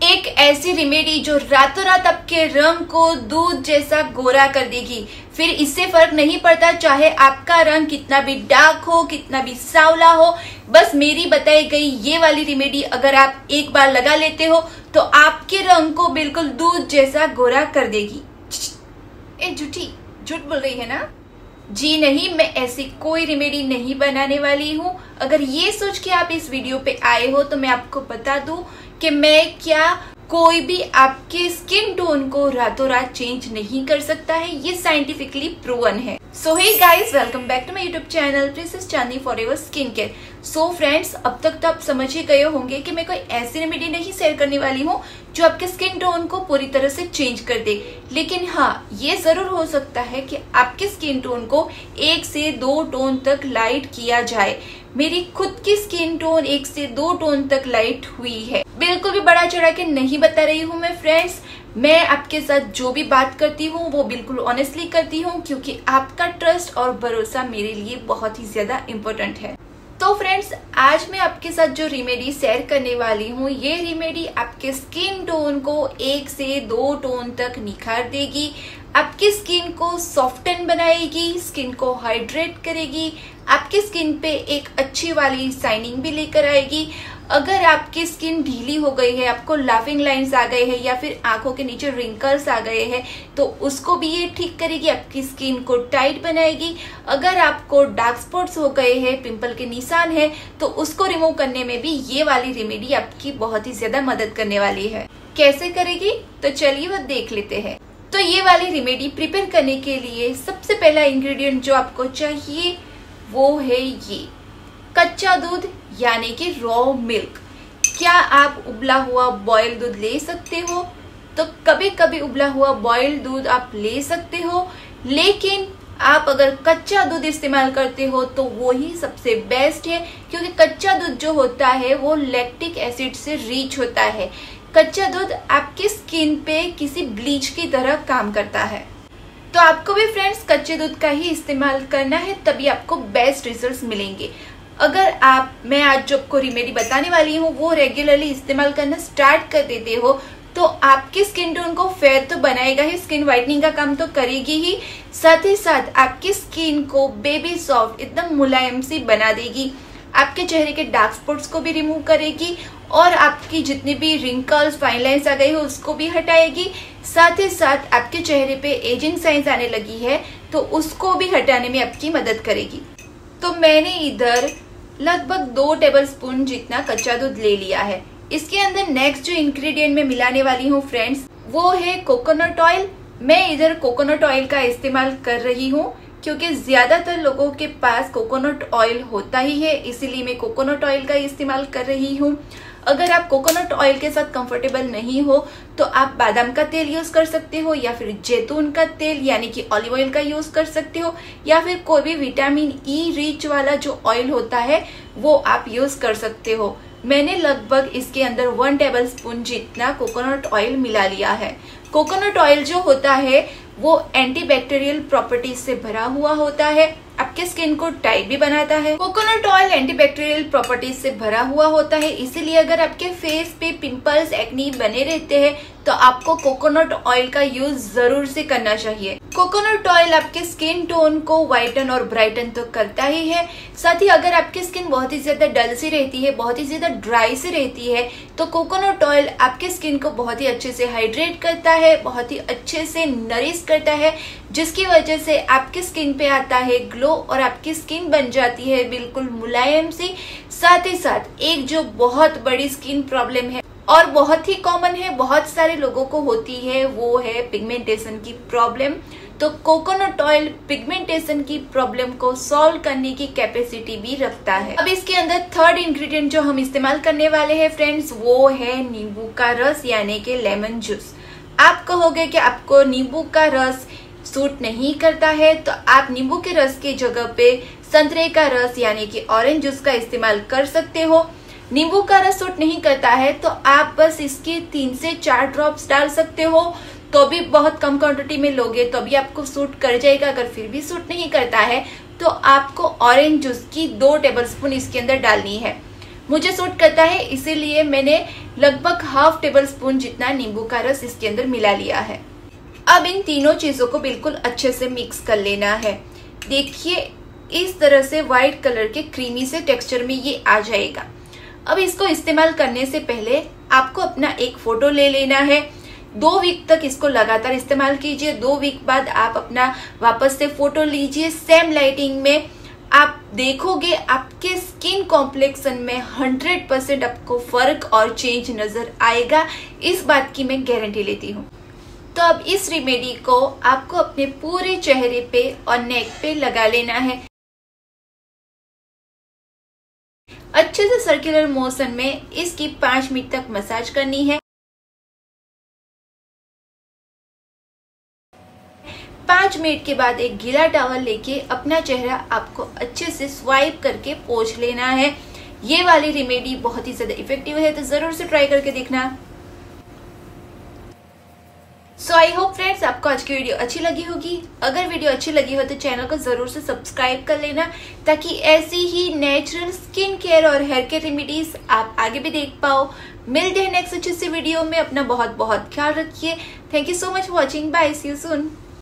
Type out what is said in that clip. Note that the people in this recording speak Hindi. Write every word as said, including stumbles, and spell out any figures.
एक ऐसी रेमेडी जो रातों रात आपके रंग को दूध जैसा गोरा कर देगी। फिर इससे फर्क नहीं पड़ता चाहे आपका रंग कितना भी डार्क हो, कितना भी सांवला हो, बस मेरी बताई गई ये वाली रेमेडी अगर आप एक बार लगा लेते हो तो आपके रंग को बिल्कुल दूध जैसा गोरा कर देगी। ए झूठी, झूठ बोल रही है ना? जी नहीं, मैं ऐसी कोई रेमेडी नहीं बनाने वाली हूँ। अगर ये सोच के आप इस वीडियो पे आए हो तो मैं आपको बता दूं कि मैं क्या कोई भी आपके स्किन टोन को रातों रात चेंज नहीं कर सकता है, ये साइंटिफिकली प्रूवन है। So hey guys, welcome back to my YouTube channel princess Chandni forever skin care. So friends, अब तक तो आप समझ ही गए होंगे कि मैं कोई ऐसी रेमेडी नहीं शेयर करने वाली हूँ जो आपके स्किन टोन को पूरी तरह से चेंज कर दे। लेकिन हाँ, ये जरूर हो सकता है कि आपके स्किन टोन को एक से दो टोन तक लाइट किया जाए। मेरी खुद की स्किन टोन एक से दो टोन तक लाइट हुई है। बिल्कुल भी बड़ा चढ़ा के नहीं बता रही हूँ मैं फ्रेंड्स। मैं आपके साथ जो भी बात करती हूँ वो बिल्कुल ऑनेस्टली करती हूँ, क्योंकि आपका ट्रस्ट और भरोसा मेरे लिए बहुत ही ज्यादा इम्पोर्टेंट है। तो फ्रेंड्स, आज मैं आपके साथ जो रेमेडी शेयर करने वाली हूँ, ये रेमेडी आपके स्किन टोन को एक से दो टोन तक निखार देगी, आपकी स्किन को सॉफ्टन बनाएगी, स्किन को हाइड्रेट करेगी, आपकी स्किन पे एक अच्छी वाली शाइनिंग भी लेकर आएगी। अगर आपकी स्किन ढीली हो गई है, आपको लाफिंग लाइंस आ गए हैं या फिर आंखों के नीचे रिंकल्स आ गए हैं, तो उसको भी ये ठीक करेगी, आपकी स्किन को टाइट बनाएगी। अगर आपको डार्क स्पॉट्स हो गए हैं, पिंपल के निशान है, तो उसको रिमूव करने में भी ये वाली रेमेडी आपकी बहुत ही ज्यादा मदद करने वाली है। कैसे करेगी तो चलिए वो देख लेते हैं। तो ये वाली रेमेडी प्रिपेयर करने के लिए सबसे पहला इंग्रेडिएंट जो आपको चाहिए वो है ये कच्चा दूध, यानी कि रॉ मिल्क। क्या आप उबला हुआ बॉयल दूध ले सकते हो? तो कभी कभी उबला हुआ बॉयल दूध आप ले सकते हो, लेकिन आप अगर कच्चा दूध इस्तेमाल करते हो तो वो ही सबसे बेस्ट है, क्योंकि कच्चा दूध जो होता है वो लैक्टिक एसिड से रिच होता है। कच्चा दूध आपकी स्किन पे किसी ब्लीच की तरह काम करता है। तो आपको भी फ्रेंड्स कच्चे दूध का ही इस्तेमाल करना है, तभी आपको बेस्ट रिजल्ट्स मिलेंगे। अगर आप मैं आज जो आपको रेमेडी बताने वाली हूँ वो रेगुलरली इस्तेमाल करना स्टार्ट कर देते हो तो आपकी स्किन टोन को फेयर तो बनाएगा ही, स्किन व्हाइटनिंग का काम तो करेगी ही, साथ ही साथ आपकी स्किन को बेबी सॉफ्ट एकदम मुलायम सी बना देगी। आपके चेहरे के डार्क स्पॉट्स को भी रिमूव करेगी और आपकी जितनी भी रिंकल्स, फाइन लाइंस आ गई हो उसको भी हटाएगी। साथ ही साथ आपके चेहरे पे एजिंग साइंस आने लगी है तो उसको भी हटाने में आपकी मदद करेगी। तो मैंने इधर लगभग दो टेबलस्पून जितना कच्चा दूध ले लिया है। इसके अंदर नेक्स्ट जो इंग्रेडिएंट मैं मिलाने वाली हूँ फ्रेंड्स वो है कोकोनट ऑयल। मैं इधर कोकोनट ऑयल का इस्तेमाल कर रही हूँ क्योंकि ज्यादातर लोगों के पास कोकोनट ऑयल होता ही है, इसीलिए मैं कोकोनट ऑयल का इस्तेमाल कर रही हूँ। अगर आप कोकोनट ऑयल के साथ कंफर्टेबल नहीं हो तो आप बादाम का तेल यूज कर सकते हो, या फिर जैतून का तेल यानी कि ऑलिव ऑयल का यूज कर सकते हो, या फिर कोई भी विटामिन ई रिच वाला जो ऑयल होता है वो आप यूज कर सकते हो। मैंने लगभग इसके अंदर वन टेबल स्पून जितना कोकोनट ऑयल मिला लिया है। कोकोनट ऑयल जो होता है वो एंटीबैक्टीरियल प्रॉपर्टीज से भरा हुआ होता है, आपके स्किन को टाइट भी बनाता है। कोकोनट ऑयल एंटीबैक्टीरियल प्रॉपर्टीज से भरा हुआ होता है, इसीलिए अगर आपके फेस पे पिंपल्स, एक्नी बने रहते हैं तो आपको कोकोनट ऑयल का यूज जरूर से करना चाहिए। कोकोनट ऑयल आपके स्किन टोन को व्हाइटन और ब्राइटन तो करता ही है, साथ ही अगर आपकी स्किन बहुत ही ज्यादा डल सी रहती है, बहुत ही ज्यादा ड्राई सी रहती है, तो कोकोनट ऑयल आपके स्किन को बहुत ही अच्छे से हाइड्रेट करता है, बहुत ही अच्छे से नरिश करता है, जिसकी वजह से आपकी स्किन पे आता है ग्लो और आपकी स्किन बन जाती है बिल्कुल मुलायम सी। साथ ही साथ एक जो बहुत बड़ी स्किन प्रॉब्लम है और बहुत ही कॉमन है, बहुत सारे लोगों को होती है, वो है पिगमेंटेशन की प्रॉब्लम। तो कोकोनट ऑयल पिगमेंटेशन की प्रॉब्लम को सॉल्व करने की कैपेसिटी भी रखता है। अब इसके अंदर थर्ड इंग्रेडिएंट जो हम इस्तेमाल करने वाले हैं फ्रेंड्स वो है नींबू का रस, यानी कि लेमन जूस। आप कहोगे कि आपको नींबू का रस सूट नहीं करता है, तो आप नींबू के रस की जगह पे संतरे का रस यानी कि ऑरेंज जूस का इस्तेमाल कर सकते हो। नींबू का रस सूट नहीं करता है तो आप बस इसके तीन से चार ड्रॉप्स डाल सकते हो, तो भी बहुत कम क्वांटिटी में लोगे तो भी आपको सूट कर जाएगा। अगर फिर भी सूट नहीं करता है तो आपको ऑरेंज जूस की दो टेबलस्पून इसके अंदर डालनी है। मुझे सूट करता है इसीलिए मैंने लगभग हाफ टेबल स्पून जितना नींबू का रस इसके अंदर मिला लिया है। अब इन तीनों चीजों को बिल्कुल अच्छे से मिक्स कर लेना है। देखिए इस तरह से व्हाइट कलर के क्रीमी से टेक्सचर में ये आ जाएगा। अब इसको इस्तेमाल करने से पहले आपको अपना एक फोटो ले लेना है। दो वीक तक इसको लगातार इस्तेमाल कीजिए। दो वीक बाद आप अपना वापस से फोटो लीजिए सेम लाइटिंग में। आप देखोगे आपके स्किन कॉम्प्लेक्शन में हंड्रेड परसेंट आपको फर्क और चेंज नजर आएगा। इस बात की मैं गारंटी लेती हूँ। तो अब इस रेमेडी को आपको अपने पूरे चेहरे पे और नेक पे लगा लेना है। अच्छे से सर्कुलर मोशन में इसकी पांच मिनट तक मसाज करनी है। पांच मिनट के बाद एक गीला टॉवल लेके अपना चेहरा आपको अच्छे से स्वाइप करके पोंछ लेना है। ये वाली रेमेडी बहुत ही ज्यादा इफेक्टिव है, तो जरूर से ट्राई करके देखना। सो आई होप फ्रेंड्स आपको आज की वीडियो अच्छी लगी होगी। अगर वीडियो अच्छी लगी हो तो चैनल को जरूर से सब्सक्राइब कर लेना, ताकि ऐसी ही नेचुरल स्किन केयर और हेयर केयर रेमेडीज आप आगे भी देख पाओ। मिलते हैं नेक्स्ट अच्छी सी वीडियो में। अपना बहुत बहुत ख्याल रखिए। Thank you so much for watching. Bye, see you soon.